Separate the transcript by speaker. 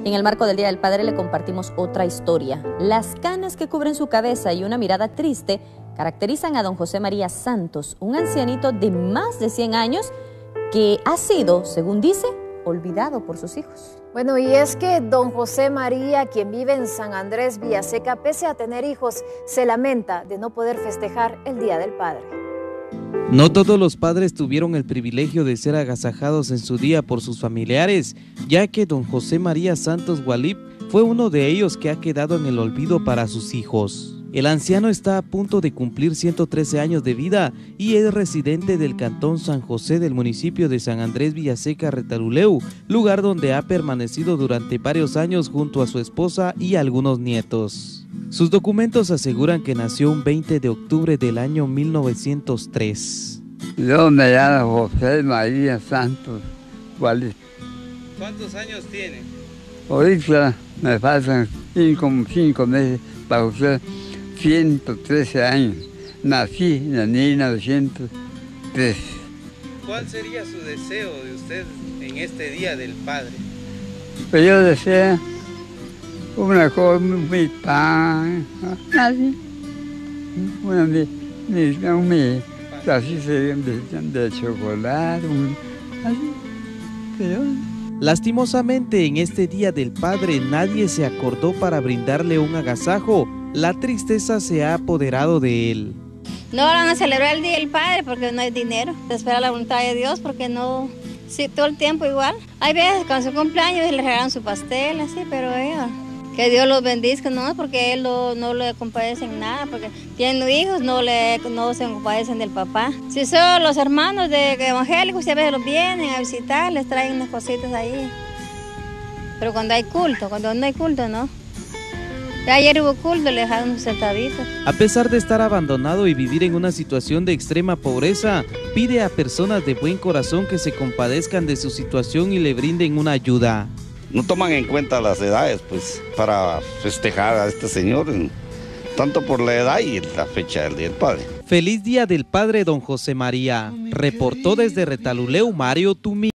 Speaker 1: En el marco del Día del Padre le compartimos otra historia. Las canas que cubren su cabeza y una mirada triste caracterizan a don José María Santos, un ancianito de más de 100 años que ha sido, según dice, olvidado por sus hijos.
Speaker 2: Bueno, y es que don José María, quien vive en San Andrés Villaseca, pese a tener hijos, se lamenta de no poder festejar el Día del Padre.
Speaker 3: No todos los padres tuvieron el privilegio de ser agasajados en su día por sus familiares, ya que don José María Santos Gualip fue uno de ellos que ha quedado en el olvido para sus hijos. El anciano está a punto de cumplir 113 años de vida y es residente del cantón San José del municipio de San Andrés Villaseca, Retalhuleu, lugar donde ha permanecido durante varios años junto a su esposa y algunos nietos. Sus documentos aseguran que nació un 20 de octubre del año 1903.
Speaker 4: Yo me llamo José María Santos Gualip.
Speaker 3: ¿Cuántos años tiene?
Speaker 4: Ahorita me faltan 5 meses para usar 113 años. Nací en el 1903.
Speaker 3: ¿Cuál sería su deseo de usted en este Día del Padre?
Speaker 4: Pues yo deseo una cosa, mi pan, así, un así de chocolate, así, pero...
Speaker 3: Lastimosamente, en este Día del Padre nadie se acordó para brindarle un agasajo. La tristeza se ha apoderado de él.
Speaker 5: No van a celebrar el Día del Padre porque no hay dinero. Se espera la voluntad de Dios porque no... Sí, todo el tiempo igual. Hay veces con su cumpleaños le regalan su pastel, así, pero que Dios los bendizca, no, porque él no le compadecen nada, porque tienen hijos, no se compadecen del papá. Si son los hermanos de evangélicos, a veces los vienen a visitar, les traen unas cositas ahí. Pero cuando hay culto, cuando no hay culto, no. Ayer hubo culto, le dejaron unos centavitos.
Speaker 3: A pesar de estar abandonado y vivir en una situación de extrema pobreza, pide a personas de buen corazón que se compadezcan de su situación y le brinden una ayuda.
Speaker 6: No toman en cuenta las edades, pues, para festejar a este señor, tanto por la edad y la fecha del Día del Padre.
Speaker 3: Feliz Día del Padre, don José María. Reportó desde Retalhuleu, Mario Tumí.